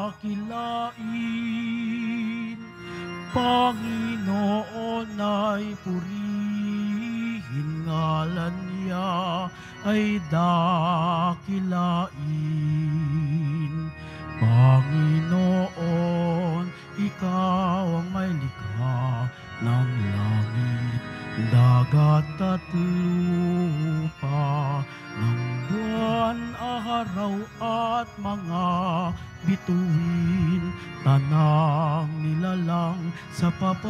dakilain. Panginoon ay purihin, ngalan niya ay dakilain. Panginoon, ikaw ang may likha ng langit, dagat at lupa, ng buwan, araw at mga bituin, tanang nilalang sa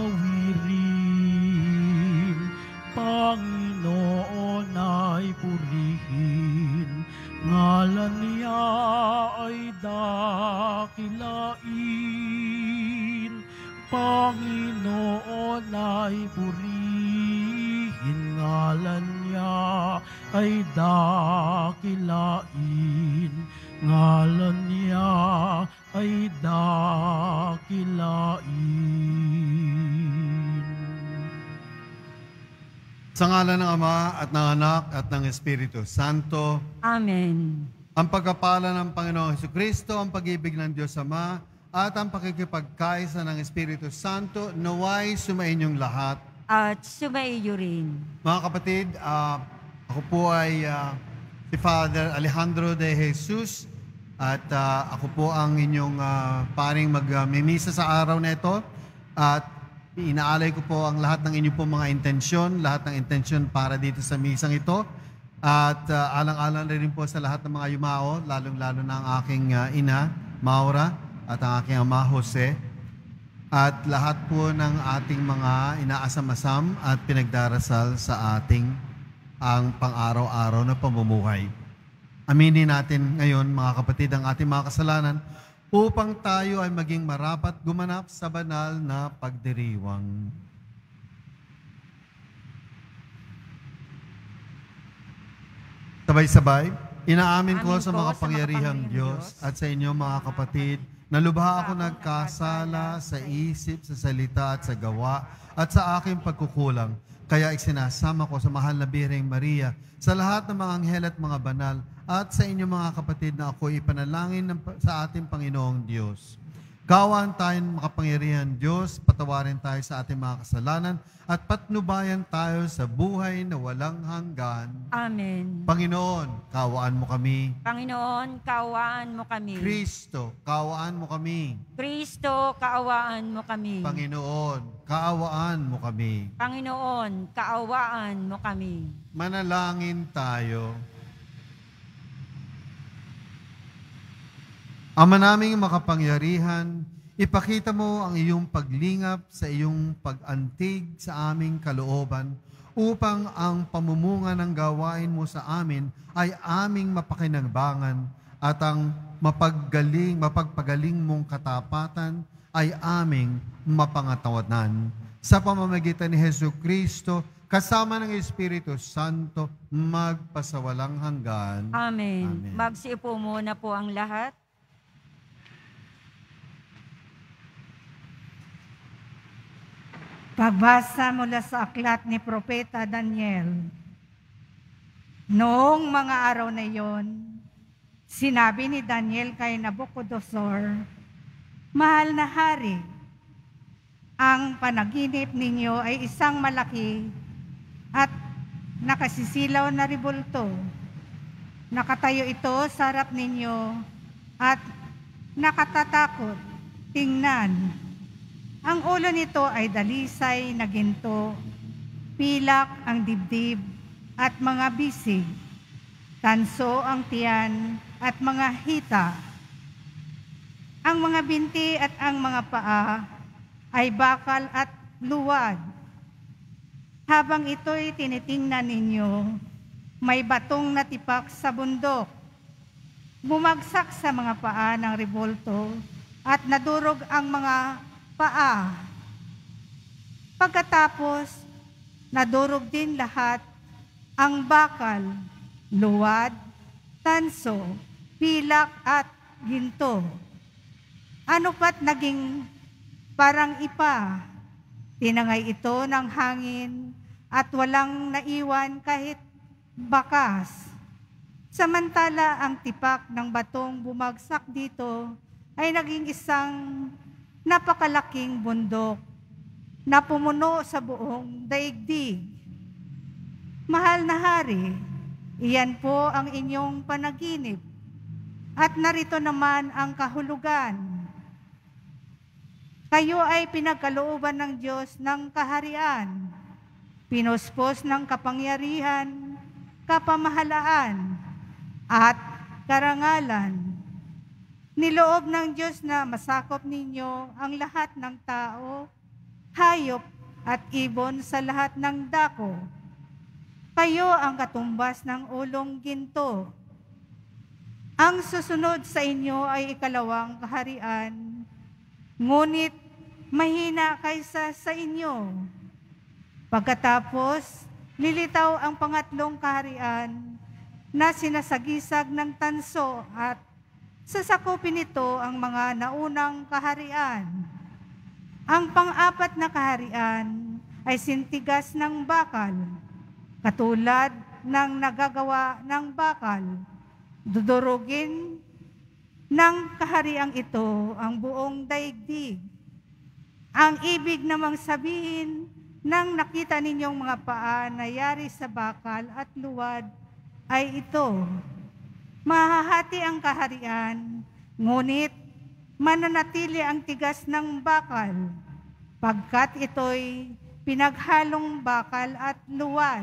papawirin. Panginoon ay purihin, ngalan niya ay dakilain. Panginoon ay purihin, ngalan niya ay dakilain. Ngalan niya ay dakilain. Sa ngalan ng Ama at ng Anak at ng Espiritu Santo. Amen. Ang pagkapala ng Panginoong Hesukristo, ang pag-ibig ng Diyos Ama, at ang pakikipagkaisa ng Espiritu Santo, naway sumainyong lahat. At sumaiyo rin. Mga kapatid, ako po ay si Father Alejandro de Jesus at ako po ang inyong paring magmimisa sa araw na ito. At inaalay ko po ang lahat ng inyong pong mga intensyon, lahat ng intensyon para dito sa misang ito. At alang-alang rin po sa lahat ng mga yumao, lalong-lalo na ang aking ina, Maura, at ang aking ama, Jose. At lahat po ng ating mga inaasam-asam at pinagdarasal sa ating ang pang-araw-araw na pamumuhay. Aminin natin ngayon, mga kapatid, ang ating mga kasalanan upang tayo ay maging marapat gumanap sa banal na pagdiriwang. Sabay-sabay, inaamin ko sa mga pangyarihang Diyos at sa inyo mga kapatid na lubha ako nagkasala sa isip, sa salita at sa gawa at sa aking pagkukulang. Kaya isinasama ko sa mahal na Birheng Maria, sa lahat ng mga anghel at mga banal, at sa inyo mga kapatid na ako ipanalangin sa ating Panginoong Diyos. Kaawaan tayong makapangyarihan Diyos, patawarin tayo sa ating mga kasalanan, at patnubayan tayo sa buhay na walang hanggan. Amen. Panginoon, kaawaan mo kami. Panginoon, kaawaan mo kami. Kristo, kaawaan mo kami. Kristo, kaawaan mo kami. Panginoon, kaawaan mo kami. Panginoon, kaawaan mo kami. Manalangin tayo. Ama naming makapangyarihan, ipakita mo ang iyong paglingap sa iyong pag-antig sa aming kalooban upang ang pamumunga ng gawain mo sa amin ay aming mapakinagbangan at ang mapagpagaling mong katapatan ay aming mapangatawanan. Sa pamamagitan ni Jesucristo, kasama ng Espiritu Santo, magpasawalang hanggan. Amen. Amen. Magsiupo muna po ang lahat. Pagbasa mula sa aklat ni Propeta Daniel. Noong mga araw na iyon, sinabi ni Daniel kay Nabucodonosor, "Mahal na hari, ang panaginip ninyo ay isang malaki at nakasisilaw na rebulto. Nakatayo ito sa harap ninyo at nakatatakot tingnan. Ang ulo nito ay dalisay na ginto, pilak ang dibdib at mga bisig, tanso ang tiyan at mga hita. Ang mga binti at ang mga paa ay bakal at luwad. Habang ito'y tinitingnan ninyo, may batong natipak sa bundok. Bumagsak sa mga paa ng rebulto at nadurog ang mga paa. Pagkatapos, nadurog din lahat ang bakal, luwad, tanso, pilak at ginto. Ano pa't naging parang ipa, tinangay ito ng hangin at walang naiwan kahit bakas. Samantala ang tipak ng batong bumagsak dito ay naging isang napakalaking bundok na pumuno sa buong daigdig. Mahal na hari, iyan po ang inyong panaginip, at narito naman ang kahulugan. Kayo ay pinagkalooban ng Diyos ng kaharian, pinuspos ng kapangyarihan, kapamahalaan, at karangalan. Niloob ng Diyos na masakop ninyo ang lahat ng tao, hayop at ibon sa lahat ng dako. Kayo ang katumbas ng ulong ginto. Ang susunod sa inyo ay ikalawang kaharian, ngunit mahina kaysa sa inyo. Pagkatapos, lilitaw ang pangatlong kaharian na sinasagisag ng tanso at sasakupin nito ang mga naunang kaharian. Ang pang-apat na kaharian ay sintigas ng bakal, katulad ng nagagawa ng bakal. Dudurugin ng kahariang ito ang buong daigdig. Ang ibig namang sabihin ng nakita ninyong mga paa na yari sa bakal at luwad ay ito: mahahati ang kaharian, ngunit mananatili ang tigas ng bakal, pagkat ito'y pinaghalong bakal at luwad.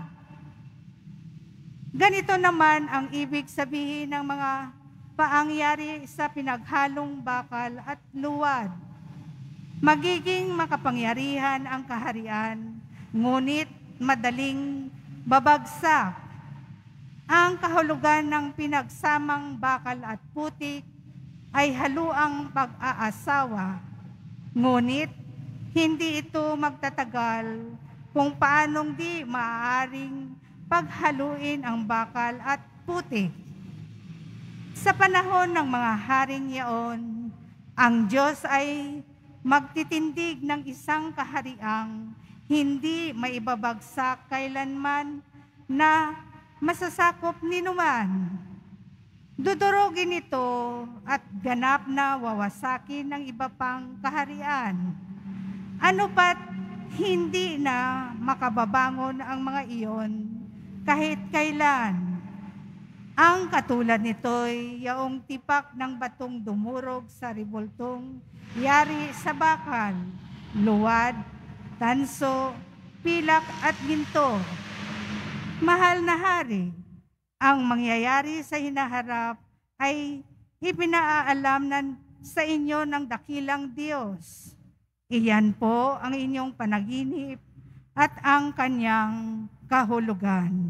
Ganito naman ang ibig sabihin ng mga paangyari sa pinaghalong bakal at luwad. Magiging makapangyarihan ang kaharian, ngunit madaling babagsak. Ang kahulugan ng pinagsamang bakal at putik ay haluang pag-aasawa, ngunit hindi ito magtatagal kung paanong di maaaring paghaluin ang bakal at putik. Sa panahon ng mga haring yaon, ang Diyos ay magtitindig ng isang kahariang hindi maibabagsak kailanman na masasakop ninuman. Dudurugin ito at ganap na wawasakin ng iba pang kaharian. Ano pat hindi na makababangon ang mga iyon kahit kailan. Ang katulad nito'y yaong tipak ng batong dumurog sa ribultong yari sa bakal, luwad, tanso, pilak at ginto. Mahal na hari, ang mangyayari sa hinaharap ay ipinaalam sa inyo ng dakilang Diyos. Iyan po ang inyong panaginip at ang kanyang kahulugan.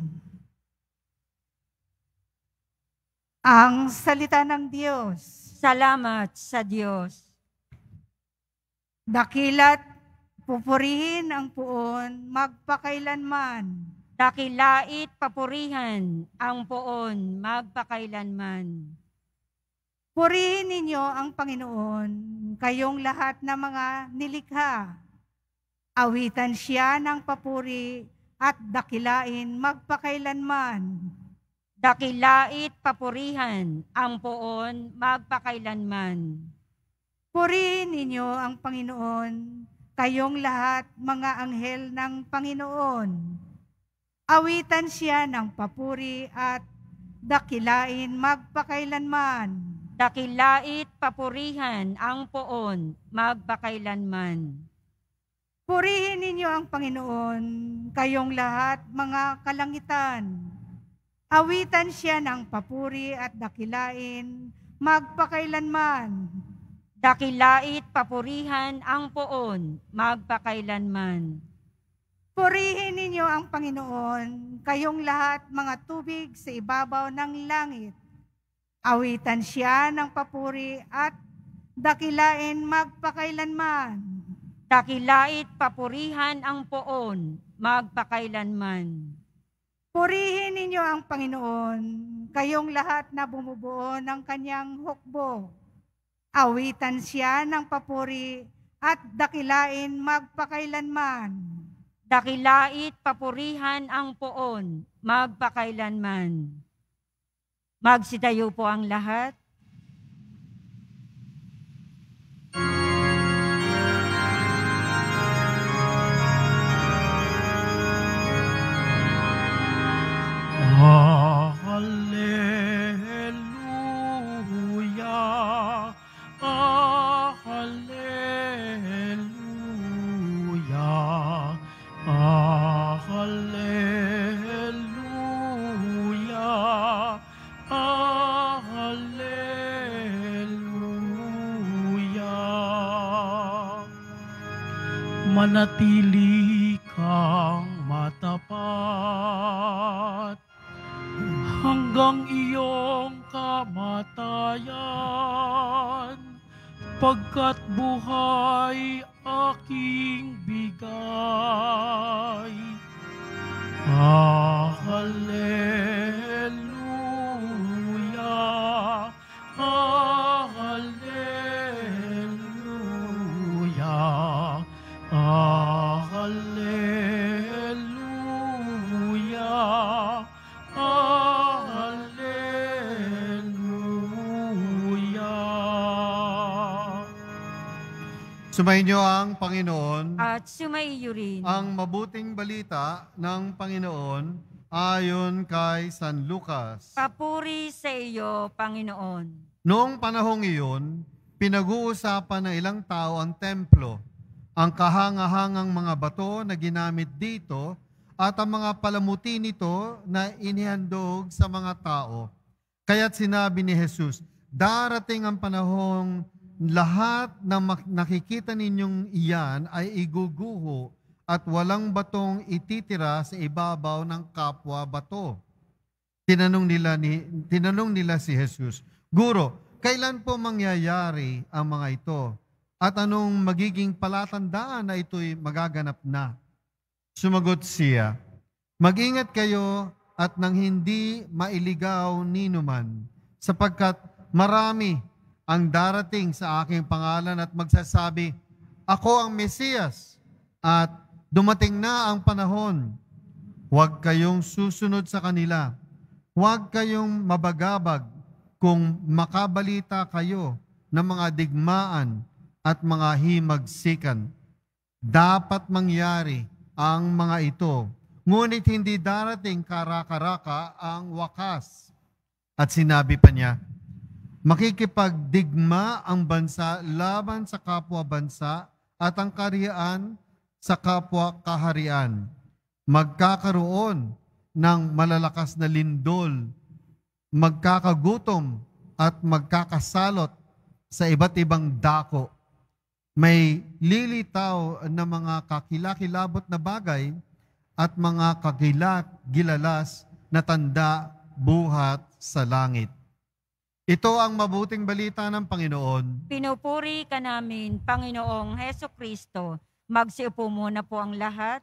Ang salita ng Diyos. Salamat sa Diyos. Dakila't pupurihin ang puon magpakailanman. Dakilait papurihan ang poon magpakailanman. Purihin ninyo ang Panginoon, kayong lahat na mga nilikha. Awitan siya ng papuri at dakilain magpakailanman. Dakilait papurihan ang poon magpakailanman. Purihin ninyo ang Panginoon, kayong lahat mga anghel ng Panginoon. Awitan siya ng papuri at dakilain magpakailanman. Dakilait papurihan ang poon magpakailanman. Purihin ninyo ang Panginoon, kayong lahat mga kalangitan. Awitan siya ng papuri at dakilain magpakailanman. Dakilait papurihan ang poon magpakailanman. Purihin ninyo ang Panginoon, kayong lahat mga tubig sa ibabaw ng langit. Awitan siya ng papuri at dakilain magpakailanman. Dakilait papurihan ang poon magpakailanman. Purihin ninyo ang Panginoon, kayong lahat na bumubuo ng kanyang hukbo. Awitan siya ng papuri at dakilain magpakailanman. Dakilait papurihan ang poon magpakailanman. Magsitayo po ang lahat. manatili kang matapat hanggang iyong kamatayan, pagkat buhay aking bigay. Hallelujah, hallelujah, hallelujah, hallelujah. Sumayin niyo ang Panginoon. At sumaiyo rin. Ang mabuting balita ng Panginoon ayon kay San Lucas. Papuri sa iyo, Panginoon. Noong panahong iyon, pinag-uusapan ng ilang tao ang templo, ang kahangahangang mga bato na ginamit dito at ang mga palamuti nito na inihandog sa mga tao. Kaya't sinabi ni Jesus, darating ang panahong lahat ng nakikita ninyong iyan ay iguguho at walang batong ititira sa ibabaw ng kapwa bato. Tinanong nila si Jesus, Guro, kailan po mangyayari ang mga ito? At anong magiging palatandaan na ito'y magaganap na? Sumagot siya, mag-ingat kayo at nang hindi mailigaw ninuman, sapagkat marami ang darating sa aking pangalan at magsasabi, ako ang Mesiyas, at dumating na ang panahon. Huwag kayong susunod sa kanila. Huwag kayong mabagabag kung makabalita kayo ng mga digmaan at mga himagsikan. Dapat mangyari ang mga ito, ngunit hindi darating karakaraka ang wakas. At sinabi pa niya, makikipagdigma ang bansa laban sa kapwa bansa at ang kaharian sa kapwa kaharian. Magkakaroon ng malalakas na lindol, magkakagutom at magkakasalot sa iba't ibang dako. May lilitaw na mga kakilakilabot na bagay at mga kagilalas na tanda buhat sa langit. Ito ang mabuting balita ng Panginoon. Pinupuri ka namin, Panginoong Hesukristo. Magsiupo muna po ang lahat.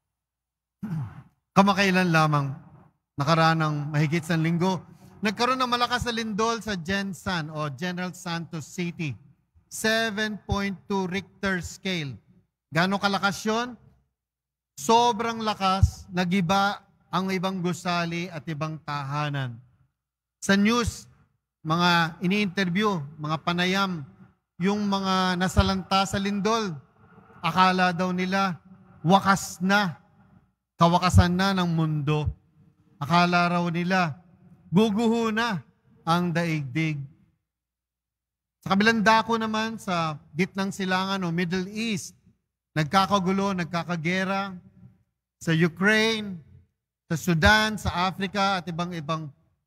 Kamakailan lamang, nakaraan ng mahigit sa linggo, nagkaroon ng malakas na lindol sa Gensan o General Santos City. 7.2 Richter scale. Gano'ng kalakas yun? Sobrang lakas, nagiba ang ibang gusali at ibang tahanan. Sa news, mga ini-interview, mga panayam, yung mga nasalanta sa lindol, akala daw nila wakas na, kawakasan na ng mundo. Akala raw nila guguho na ang daigdig. Sa kabilang dako naman, sa gitnang silangan o Middle East, nagkakagulo, nagkakagera sa Ukraine, sa Sudan, sa Africa at ibang-ibang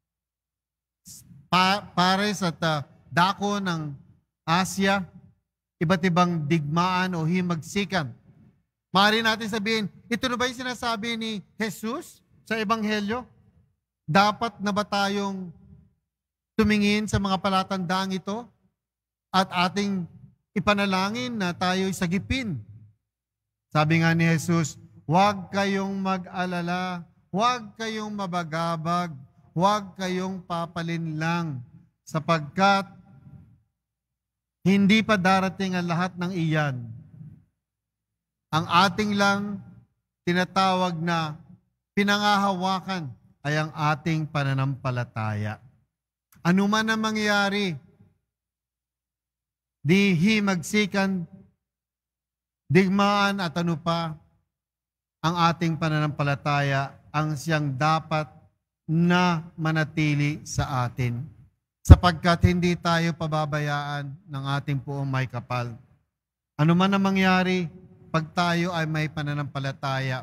pares at dako ng Asia, iba't ibang digmaan o himagsikan. Maaari natin sabihin, ito na ba yung sinasabi ni Jesus sa Ebanghelyo? Dapat na ba tayong tumingin sa mga palatandaang ito at ating ipanalangin na tayo'y sagipin? Sabi nga ni Jesus, huwag kayong mag-alala, huwag kayong mabagabag, huwag kayong papalinlang, sapagkat hindi pa darating ang lahat ng iyan. Ang ating lang tinatawag na pinangahawakan ay ang ating pananampalataya. Ano man ang mangyari, di himagsikan, digmaan at ano pa, ang ating pananampalataya ang siyang dapat na manatili sa atin, sapagkat hindi tayo pababayaan ng ating puong may kapal. Ano man ang mangyari, pag tayo ay may pananampalataya,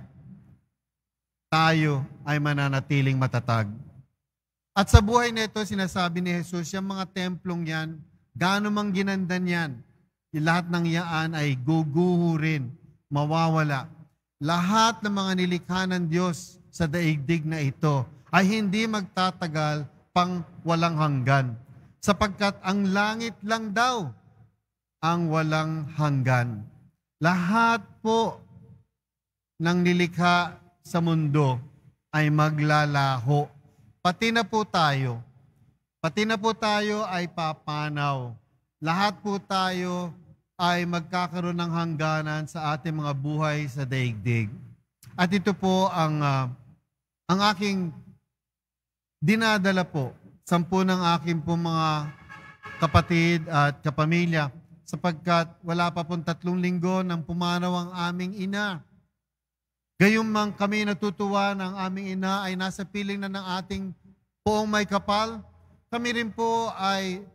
tayo ay mananatiling matatag. At sa buhay nito, sinasabi ni Jesus, yung mga templong yan, gaano mang ginanda niyan, lahat ng iyaan ay guguho rin, mawawala. Lahat ng mga nilikha ng Diyos sa daigdig na ito ay hindi magtatagal pang walang hanggan, sapagkat ang langit lang daw ang walang hanggan. Lahat po ng nilikha sa mundo ay maglalaho. Pati na po tayo. Pati na po tayo ay papanaw. Lahat po tayo ay magkakaroon ng hangganan sa ating mga buhay sa daigdig. At ito po ang aking dinadala po, 10 ng aking po mga kapatid at kapamilya, sapagkat wala pa pong 3 linggo nang pumanaw ang aming ina. Gayunman kami natutuwa ng aming ina ay nasa piling na ng ating poong may kapal. Kami rin po ay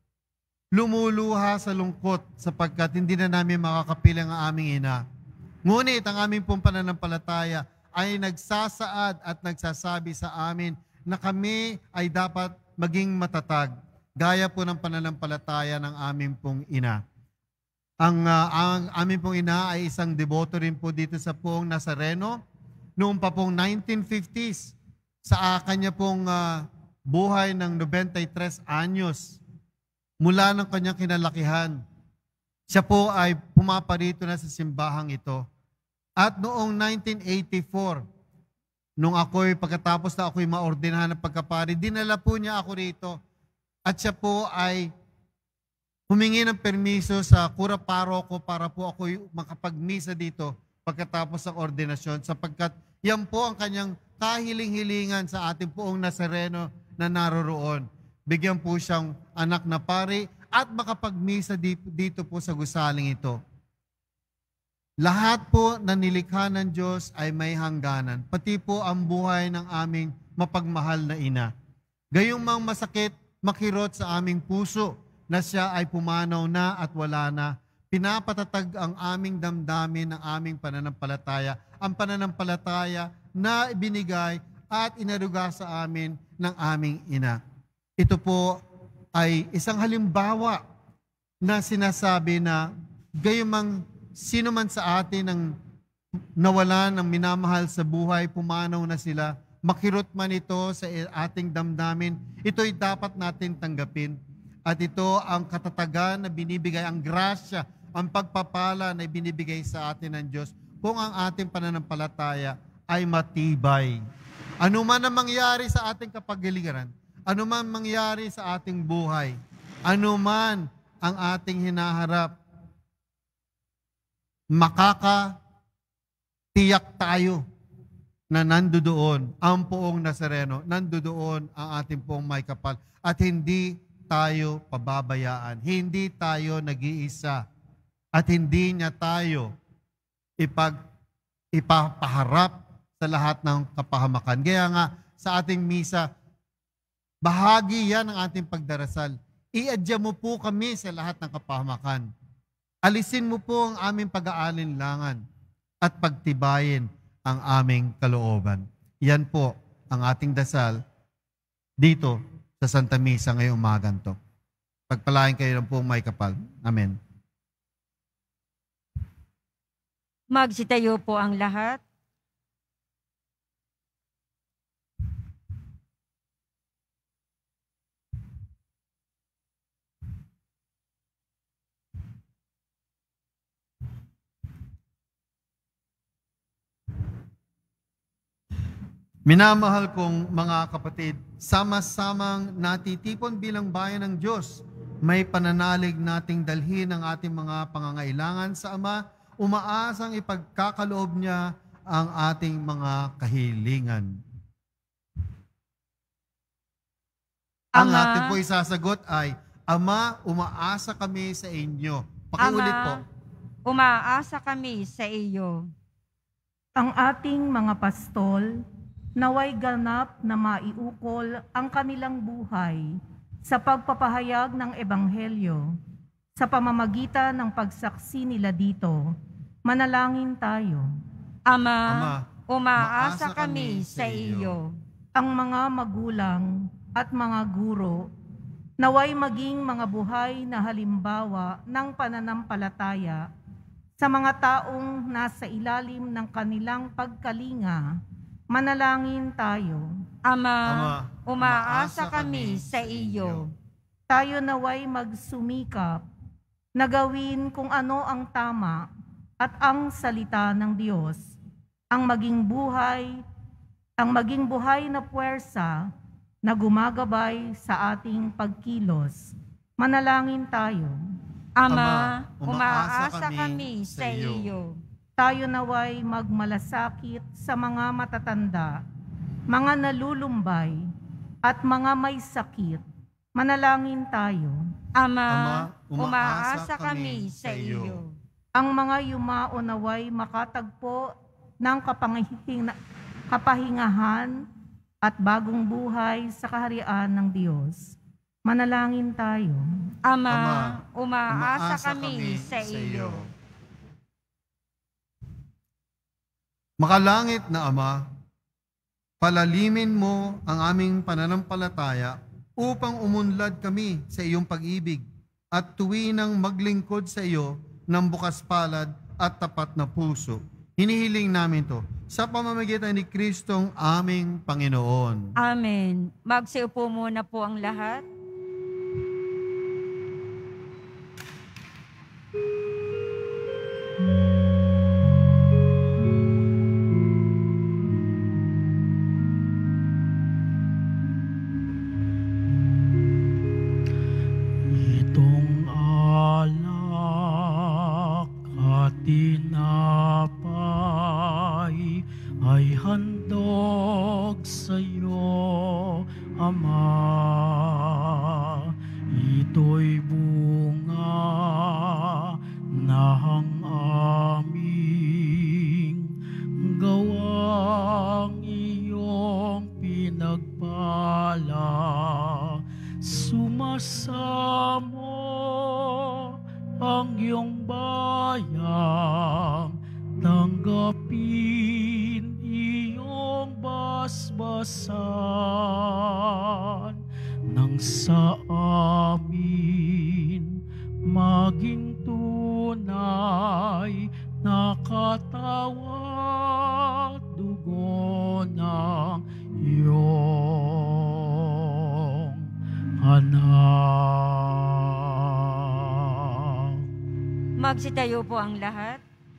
lumuluha sa lungkot sapagkat hindi na namin makakapiling ang aming ina. Ngunit ang aming pong pananampalataya ay nagsasaad at nagsasabi sa amin na kami ay dapat maging matatag, gaya po ng pananampalataya ng aming pong ina. Ang aming pong ina ay isang deboto rin po dito sa Poong Nazareno. Noong pa pong 1950s, sa kanya pong buhay ng 93 anyos, mula ng kanyang kinalakihan, siya po ay pumaparito na sa simbahang ito. At noong 1984, nung pagkatapos na ako'y maordinahan ng pagkapari, dinala po niya ako rito. At siya po ay humingi ng permiso sa kura paroko para po ako'y makapagmisa dito pagkatapos ng ordinasyon, sapagkat yan po ang kanyang kahiling-hilingan sa ating Poong Nazareno na naroroon. Bigyan po siyang anak na pari at makapagmisa dito po sa gusaling ito. Lahat po na nilikha ng Diyos ay may hangganan, pati po ang buhay ng aming mapagmahal na ina. Gayong masakit, makirot sa aming puso na siya ay pumanaw na at wala na, pinapatatag ang aming damdamin ng aming pananampalataya, ang pananampalataya na ibinigay at inaruga sa amin ng aming ina. Ito po ay isang halimbawa na sinasabi na gayumang sino man sa atin ang nawalan ng minamahal sa buhay, pumanaw na sila, makirot man ito sa ating damdamin, ito'y dapat natin tanggapin. At ito ang katatagan na binibigay, ang grasya, ang pagpapala na binibigay sa atin ng Diyos kung ang ating pananampalataya ay matibay. Ano man ang mangyari sa ating kapagiliran, ano man mangyari sa ating buhay, ano man ang ating hinaharap, makakatiyak tayo na nandoon ang Poong Nazareno, nandoon ang ating Poong may kapal, at hindi tayo pababayaan, hindi tayo nag-iisa, at hindi niya tayo ipapaharap sa lahat ng kapahamakan. Kaya nga sa ating misa, bahagi yan ng ating pagdarasal. I-adya mo po kami sa lahat ng kapahamakan. Alisin mo po ang aming pag-aalinlangan at pagtibayin ang aming kalooban. Yan po ang ating dasal dito sa Santa Misa ngayong umagang to. Pagpalain kayo ng Poong may kapal. Amen. Magsitayo po ang lahat. Minamahal kong mga kapatid, sama-samang natitipon bilang bayan ng Diyos, may pananalig nating dalhin ang ating mga pangangailangan sa Ama, umaasang ipagkakaloob niya ang ating mga kahilingan. Ang ating po isasagot ay, Ama, umaasa kami sa inyo. Pakiulit po. Umaasa kami sa iyo. Ang ating mga pastol, naway ganap na maiukol ang kanilang buhay sa pagpapahayag ng Ebanghelyo. Sa pamamagitan ng pagsaksi nila dito, manalangin tayo. Ama, umaasa kami sa iyo. Ang mga magulang at mga guro, naway maging mga buhay na halimbawa ng pananampalataya Sa mga taong nasa ilalim ng kanilang pagkalinga, manalangin tayo. Ama, umaasa kami sa iyo. Tayo naway magsumikap na gawin kung ano ang tama at ang salita ng Diyos, ang maging buhay na puwersa na gumagabay sa ating pagkilos. Manalangin tayo. Ama, umaasa kami sa iyo. Tayo naway magmalasakit sa mga matatanda, mga nalulumbay, at mga may sakit. Manalangin tayo. Ama, umaasa kami sa iyo. Ang mga yumao naway makatagpo ng kapahingahan at bagong buhay sa kaharian ng Diyos. Manalangin tayo. Ama, umaasa kami sa iyo. Makalangit na Ama, palalimin mo ang aming pananampalataya upang umunlad kami sa iyong pag-ibig at tuwinang maglingkod sa iyo ng bukas palad at tapat na puso. Hinihiling namin to sa pamamagitan ni Kristong aming Panginoon. Amen. Magsiupo muna po ang lahat. Itong alak at tinapay ay handog sa iyo, Ama. Ito'y bunga ng aming gawang iyong pinagpala. Sumasamo ang iyong bayang, tanggapin iyong basbasan, nang sa amin maging tunay na katawan, dugo ng iyong anak. Magsitayo po ang lahat.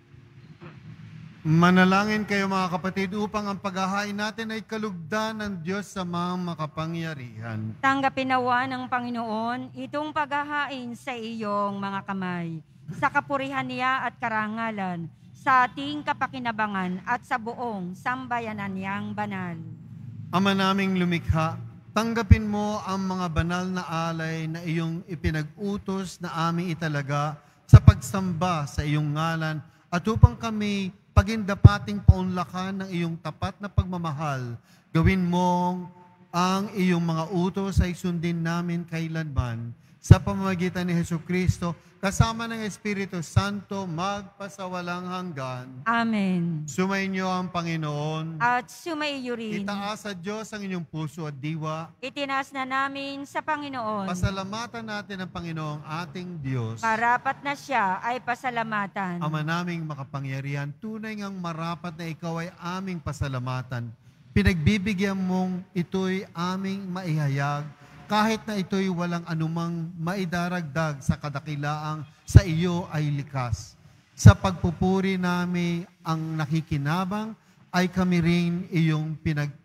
Manalangin kayo mga kapatid upang ang paghahain natin ay kalugdan ng Diyos sa mga makapangyarihan. Tanggapin nawa ng Panginoon itong paghahain sa iyong mga kamay, sa kapurihan niya at karangalan, sa ating kapakinabangan at sa buong sambayanan niyang banal. Ama naming lumikha, tanggapin mo ang mga banal na alay na iyong ipinag-utos na aming italaga sa pagsamba sa iyong ngalan at upang kami pagindapating paunlakan ng iyong tapat na pagmamahal, gawin mong ang iyong mga utos ay sundin namin kailanman sa pamamagitan ni Jesucristo kasama ng Espiritu Santo magpasawalang hanggan. Amen. Sumainyo ang Panginoon. At sumaiyo rin. Itaas sa Diyos ang inyong puso at diwa. Itinaas na namin sa Panginoon. Pasalamatan natin ang Panginoong ating Diyos. Marapat na siya ay pasalamatan. Ama naming makapangyarihan, tunay ngang marapat na ikaw ay aming pasalamatan. Pinagbibigyan mong ito'y aming maihayag, kahit na ito'y walang anumang maidaragdag sa kadakilaang sa iyo ay likas. Sa pagpupuri namin ang nakikinabang, ay kami rin iyong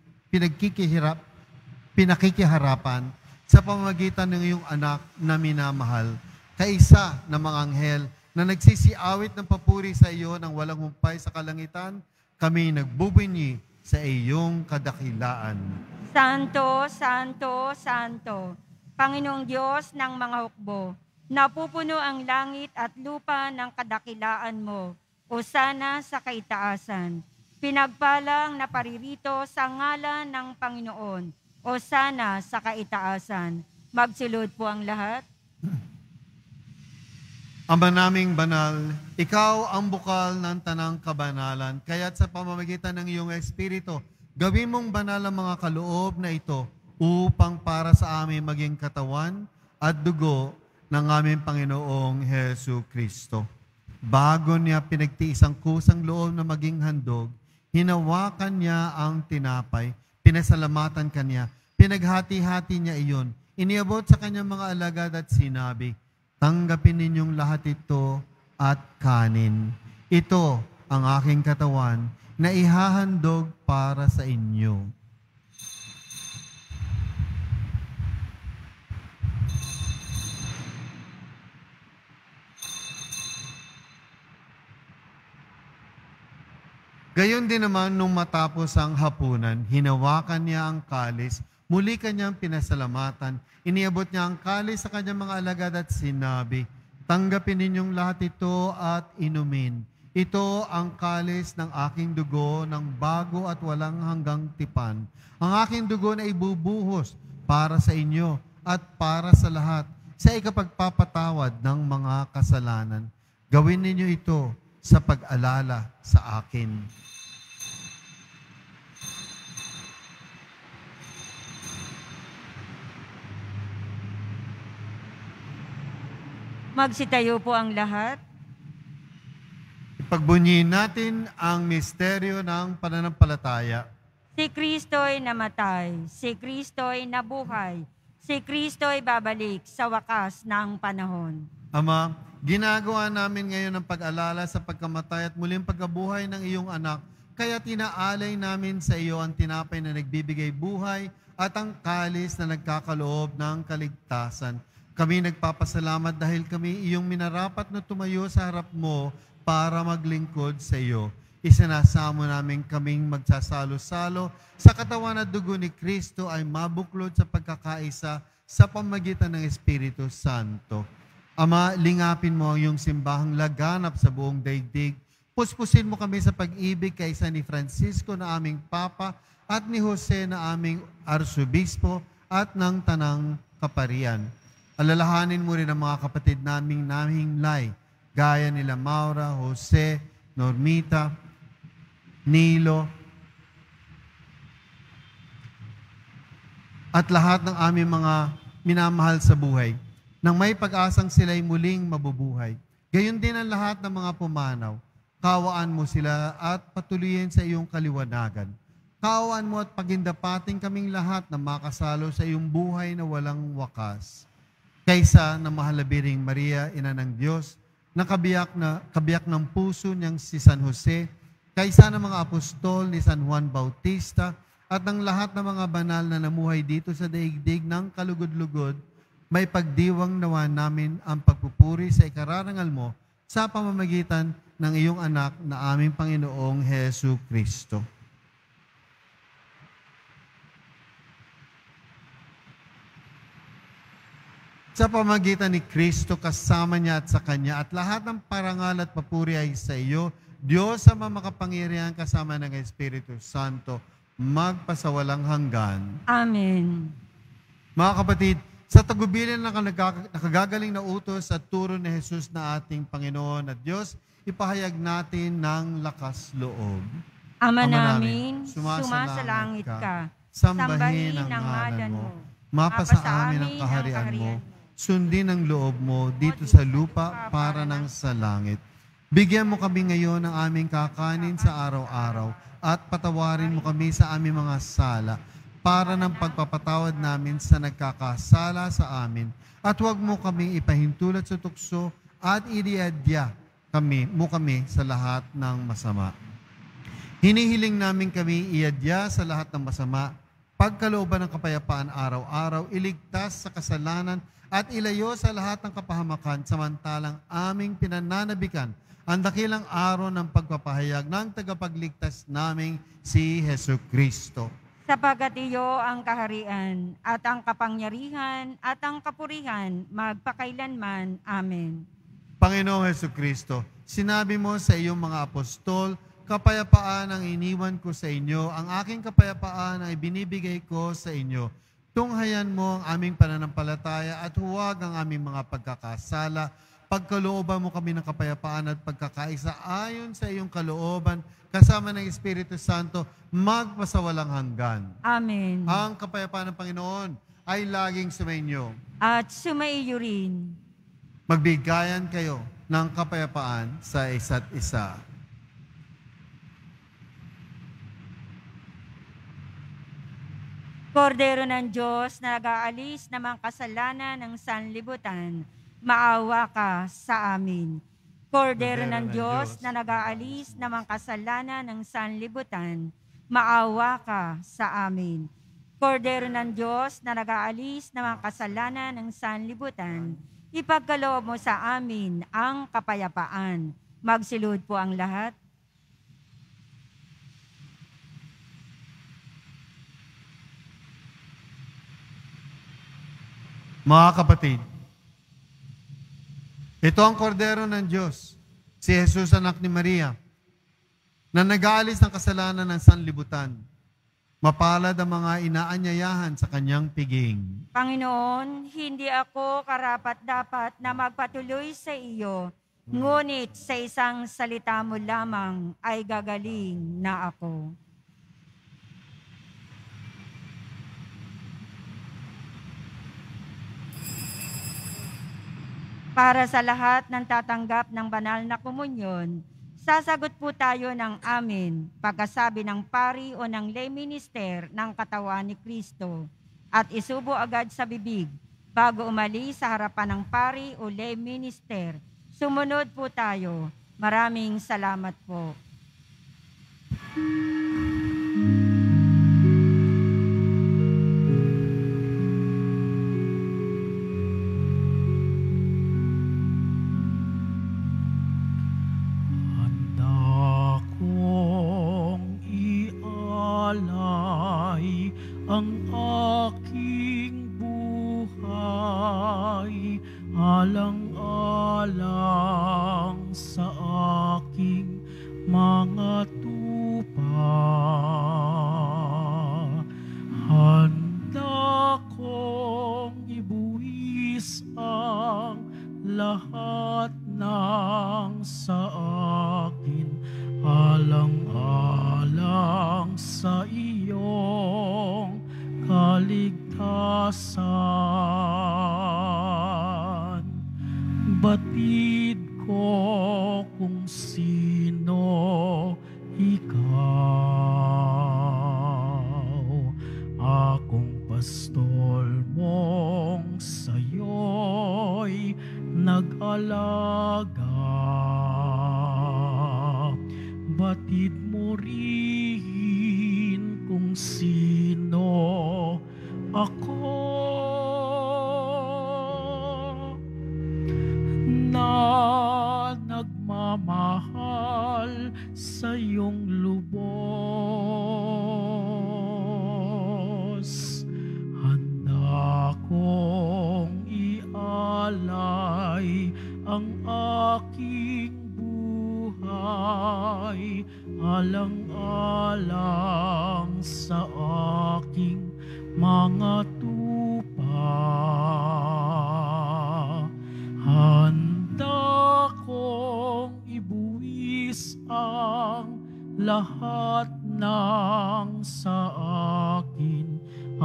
pinakikiharapan sa pamamagitan ng iyong anak na minamahal, kaisa ng mga anghel na nagsisiawit ng papuri sa iyo ng walang humpay sa kalangitan, kami nagbubunyi sa iyong kadakilaan. Santo, Santo, Santo, Panginoong Diyos ng mga hukbo, napupuno ang langit at lupa ng kadakilaan mo, hosana sa kaitaasan. Pinagpalang na paririto sa ngalan ng Panginoon, hosana sa kaitaasan. Magsilod po ang lahat. Ama naming banal, ikaw ang bukal ng tanang kabanalan, kaya't sa pamamagitan ng iyong Espiritu, gawin mong banal ang mga kaloob na ito upang para sa amin maging katawan at dugo ng aming Panginoong Jesu Kristo. Bago niya pinagtiis ang kusang loob na maging handog, hinawakan niya ang tinapay, pinasalamatan kanya, pinaghati-hati niya iyon, iniabot sa kanyang mga alagad at sinabi, tanggapin ninyong lahat ito at kanin. Ito ang aking katawan na ihahandog para sa inyo. Gayon din naman nung matapos ang hapunan, hinawakan niya ang kalis, muli kanyang pinasalamatan, iniabot niya ang kalis sa kanyang mga alagad at sinabi, tanggapin ninyong lahat ito at inumin. Ito ang kalis ng aking dugo ng bago at walang hanggang tipan. Ang aking dugo na ibubuhos para sa inyo at para sa lahat sa ikapagpapatawad ng mga kasalanan. Gawin ninyo ito sa pag-alala sa akin. Magsitayo po ang lahat. Ipagbunyiin natin ang misteryo ng pananampalataya. Si Kristo'y namatay, si Kristo'y nabuhay, si Kristo'y babalik sa wakas ng panahon. Ama, ginagawa namin ngayon ang pag-alala sa pagkamatay at muling pagkabuhay ng iyong anak, kaya tinaalay namin sa iyo ang tinapay na nagbibigay buhay at ang kalis na nagkakaloob ng kaligtasan. Kami nagpapasalamat dahil kami iyong minarapat na tumayo sa harap mo para maglingkod sa iyo. Isinasamo namin kaming magsasalo-salo sa katawan at dugo ni Kristo ay mabuklod sa pagkakaisa sa pamagitan ng Espiritu Santo. Ama, lingapin mo ang iyong simbahang laganap sa buong daigdig. Puspusin mo kami sa pag-ibig kaysa ni Francisco na aming Papa at ni Jose na aming Arsobispo at ng Tanang Kaparian. Alalahanin mo rin ang mga kapatid naming nahinglay, gaya nila Maura, Jose, Normita, Nilo, at lahat ng aming mga minamahal sa buhay, nang may pag-asang sila'y muling mabubuhay. Gayon din ang lahat ng mga pumanaw. Kawaan mo sila at patuloyin sa iyong kaliwanagan. Kawaan mo at pagindapating kaming lahat na makasalo sa iyong buhay na walang wakas. Kaysa na mahalabiring Maria, Ina ng Diyos, na kabiyak ng puso niyang si San Jose, kaysa ng mga apostol ni San Juan Bautista, at ng lahat ng mga banal na namuhay dito sa daigdig ng kalugod-lugod, may pagdiwang nawa namin ang pagpupuri sa ikararangal mo sa pamamagitan ng iyong anak na aming Panginoong Hesu Kristo. Sa pamagitan ni Kristo, kasama niya at sa Kanya, at lahat ng parangal at papuri ay sa iyo, Diyos Ama makapangyarihan kasama ng Espiritu Santo, magpasawalang hanggan. Amen. Mga kapatid, sa tagubilin ng nakagagaling na utos at turo ni Jesus na ating Panginoon at Diyos, ipahayag natin ng lakas loob. Ama namin, sumasalangit ka. Sambahin ang ngalan mo. Mapasa amin ang kaharian mo. Sundin ang loob mo dito sa lupa para ng sa langit. Bigyan mo kami ngayon ng aming kakanin sa araw-araw at patawarin mo kami sa aming mga sala para ng pagpapatawad namin sa nagkakasala sa amin. At huwag mo kami ipahintulot sa tukso at iniadya kami sa lahat ng masama. Hinihiling namin kami iadya sa lahat ng masama, pagkalooban ng kapayapaan araw-araw, iligtas sa kasalanan at ilayo sa lahat ng kapahamakan samantalang aming pinananabikan ang dakilang araw ng pagpapahayag ng tagapagligtas naming si Hesu Kristo. Sapagkat iyo ang kaharian at ang kapangyarihan at ang kapurihan magpakailanman. Amen. Panginoong Hesu Kristo, sinabi mo sa iyong mga apostol, kapayapaan ang iniwan ko sa inyo, ang aking kapayapaan ay binibigay ko sa inyo. Tunghayan mo ang aming pananampalataya at huwag ang aming mga pagkakasala. Pagkalooban mo kami ng kapayapaan at pagkakaisa ayon sa iyong kalooban, kasama ng Espiritu Santo, magpasawalang hanggan. Amen. Ang kapayapaan ng Panginoon ay laging sumainyo. At sumaiyo rin. Magbigayan kayo. ng kapayapaan sa isa't isa. Kordero ng Diyos na nag-aalis ng mga kasalanan ng sanlibutan, maawa ka sa amin. Kordero ng Diyos na nag-aalis ng mga kasalanan ng sanlibutan, maawa ka sa amin. Kordero ng Diyos na nag-aalis ng mga kasalanan ng sanlibutan, ipagkaloob mo sa amin ang kapayapaan. Magsilud po ang lahat. Mga kapatid, ito ang kordero ng Diyos, si Jesus anak ni Maria, na nag-aalis ng kasalanan ng sanlibutan. Mapalad ang mga inaanyayahan sa kanyang piging. Panginoon, hindi ako karapat-dapat na magpatuloy sa iyo, ngunit sa isang salita mo lamang ay gagaling na ako. Para sa lahat ng tatanggap ng banal na komunyon, sasagot po tayo ng amin pagkasabi ng pari o ng lay minister ng katawan ni Kristo at isubo agad sa bibig bago umalis sa harapan ng pari o lay minister. Sumunod po tayo. Maraming salamat po. Handa kong ialay ang aking buhay, alang-alang sa aking mga tupa. Handa kong ibuwis ang lahat ng sa akin, alang-alang sa iyong kaligtasan. Batid ko kung sino ikaw, akong pastol mong sa'yo'y nag-alaga. Batid mo rin kung sino ako, na nagmamahal sa iyong lubos. Handa kong ialay ang aking buhay, alang-alang sa aking mga tupa. Handa kong ibuwis ang lahat ng sa akin,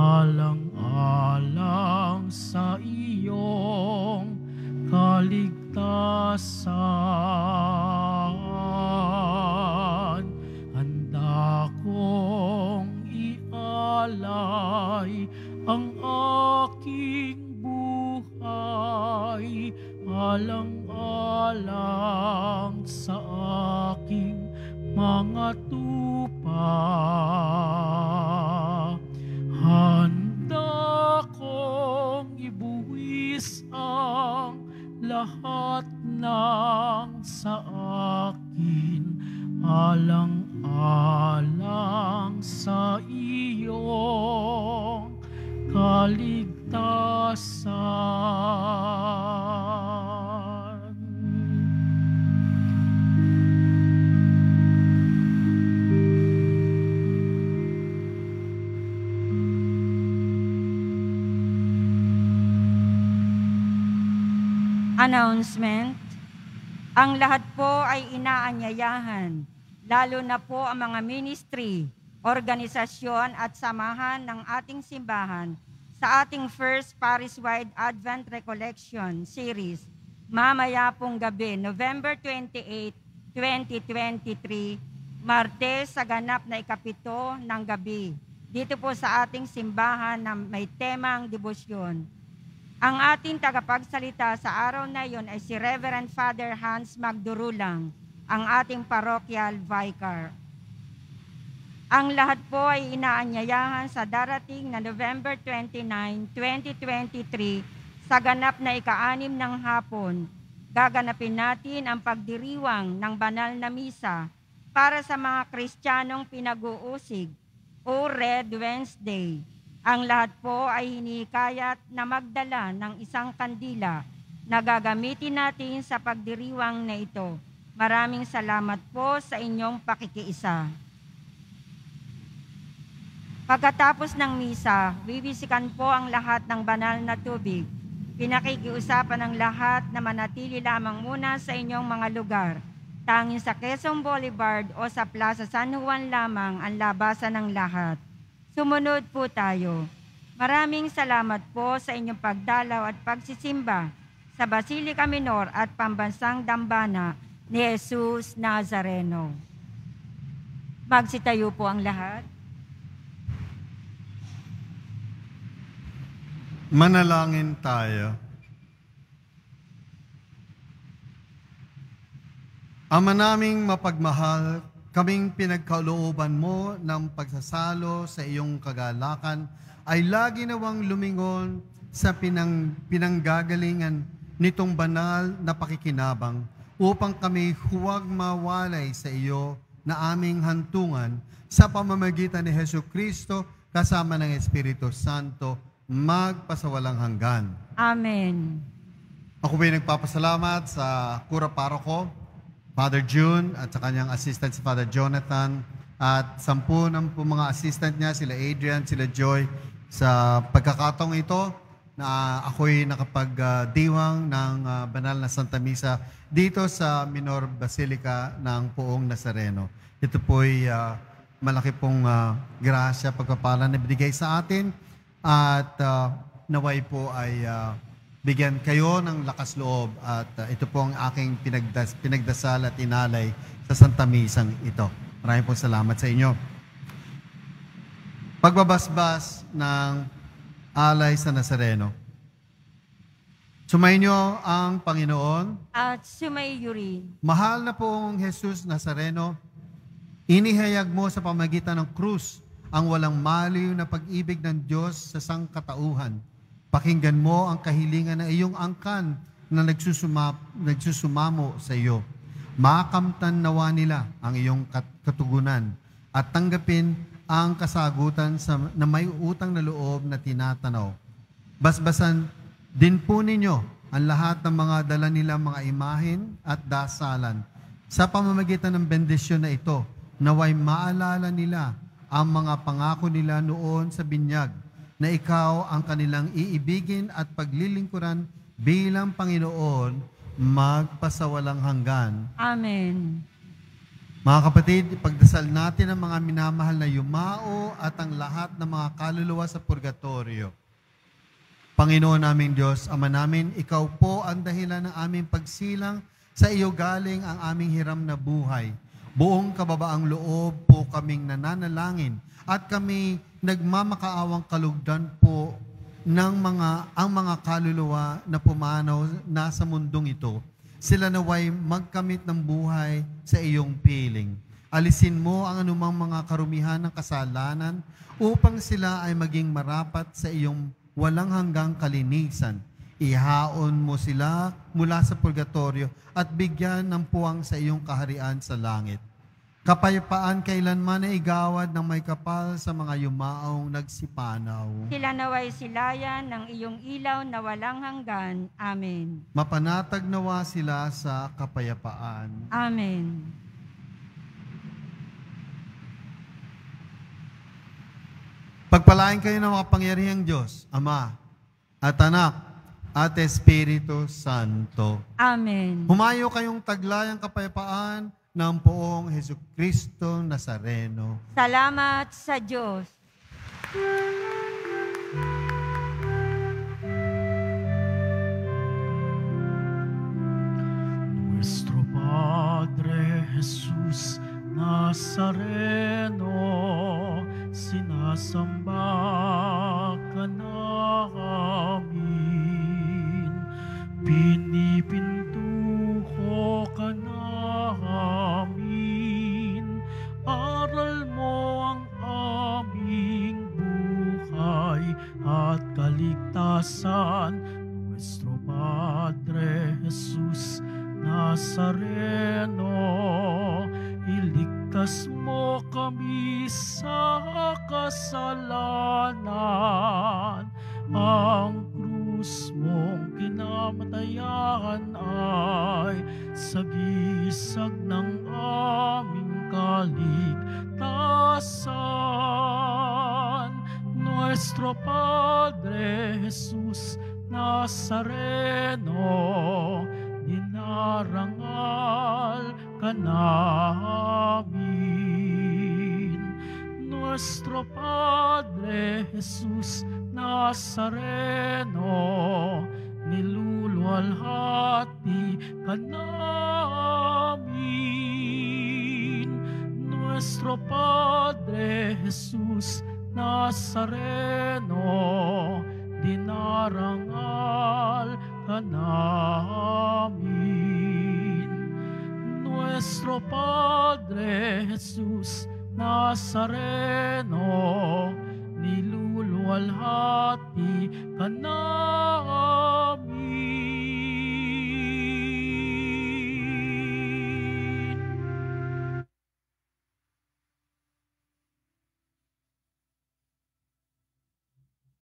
alang-alang sa iyong kaligtasan. Handa kong ialay ang aking buhay, alang-alang sa aking mga tupa. Handa kong ibuwis ang lahat ng sa akin, alang-alang sa iyong kaligtasan. Announcement. Ang lahat po ay inaanyayahan, lalo na po ang mga ministry, organisasyon at samahan ng ating simbahan sa ating first parish-wide Advent Recollection Series, mamaya pong gabi, November 28, 2023, Martes sa ganap na ikapito ng gabi. Dito po sa ating simbahan na may temang debosyon. Ang ating tagapagsalita sa araw na iyon ay si Reverend Father Hans Magdurulang, ang ating parochial vicar. Ang lahat po ay inaanyayahan sa darating na November 29, 2023 sa ganap na ika-6 ng hapon. Gaganapin natin ang pagdiriwang ng banal na misa para sa mga Kristiyanong pinag-uusig o Red Wednesday. Ang lahat po ay hinikayat na magdala ng isang kandila na gagamitin natin sa pagdiriwang na ito. Maraming salamat po sa inyong pakikiisa. Pagkatapos ng misa, bibisikan po ang lahat ng banal na tubig. Pinakikiusapan ng lahat na manatili lamang muna sa inyong mga lugar. Tanging sa Quezon Boulevard o sa Plaza San Juan lamang ang labasan ng lahat. Sumunod po tayo. Maraming salamat po sa inyong pagdalaw at pagsisimba sa Basilica Minor at Pambansang Dambana ni Jesus Nazareno. Magsitayo po ang lahat. Manalangin tayo. Ama naming mapagmahal, kaming pinagkalooban mo ng pagsasalo sa iyong kagalakan ay lagi nawang lumingon sa pinanggagalingan nitong banal na pakikinabang upang kami huwag mawalay sa iyo na aming hantungan sa pamamagitan ni Jesucristo kasama ng Espiritu Santo magpasawalang hanggan. Amen. Ako po'y nagpapasalamat sa Kura Paroko, Father June at sa kanyang assistant si Father Jonathan at 10 ng mga assistant niya, sila Adrian, sila Joy, sa pagkakataong ito na ako'y nakapagdiwang ng banal na Santa Misa dito sa Minor Basilica ng Poong Nazareno. Ito po'y malaki pong grasya, pagpapala na binigay sa atin at naway po ay bigyan kayo ng lakas loob at ito po ang aking pinagdasal at inalay sa Santa Misang ito. Maraming po salamat sa inyo. Pagbabasbas ng alay sa Nazareno. Sumainyo ang Panginoon. At sumaiyo rin. Mahal na pong Jesus Nazareno, inihayag mo sa pamagitan ng krus ang walang maliw na pag-ibig ng Diyos sa sangkatauhan. Pakinggan mo ang kahilingan ng iyong angkan na nagsusumamo sa iyo. Makamtan nawa nila ang iyong katugunan at tanggapin ang kasagutan na may utang na loob na tinatanaw. Basbasan din po ninyo ang lahat ng mga dala nilang mga imahen at dasalan. Sa pamamagitan ng bendisyon na ito, naway maalala nila ang mga pangako nila noon sa binyag na ikaw ang kanilang iibigin at paglilingkuran bilang Panginoon magpasawalang hanggan. Amen. Mga kapatid, ipagdasal natin ang mga minamahal na yumao at ang lahat ng mga kaluluwa sa purgatorio. Panginoon naming Diyos, Ama namin, ikaw po ang dahilan ng aming pagsilang, sa iyo galing ang aming hiram na buhay. Buong kababaang loob po kaming nananalangin at kami nagmamakaawang kalugdan po ng ang mga kaluluwa na pumanaw na sa mundong ito. Sila naway magkamit ng buhay sa iyong piling. Alisin mo ang anumang mga karumihan ng kasalanan upang sila ay maging marapat sa iyong walang hanggang kalinisan. Ihaon mo sila mula sa purgatorio at bigyan ng puwang sa iyong kaharian sa langit. Kapayapaan kailanman ay igawad ng may kapal sa mga yumaong nagsipanaw. Sila naway silayan ng iyong ilaw na walang hanggan. Amen. Mapanatag nawa sila sa kapayapaan. Amen. Pagpalain kayo ng makapangyarihang Diyos, Ama at Anak at Espiritu Santo. Amen. Humayo kayong taglayang kapayapaan ng Poong Jesucristo Nazareno. Salamat sa Diyos. kaligtasan. Nuestro Padre Jesus Nazareno, iligtas mo kami sa kasalanan. Ang krus mong kinamatayan ay sagisag ng aming kaligtasan. Nuestro Padre Jesus Nazareno, dinarangal ka namin. Nuestro Padre Jesus Nazareno, niluluwalhati ka namin. Nuestro Padre Jesus Nazareno, dinarangal ka namin. Nuestro Padre Jesus Nazareno, niluluwalhati ka namin.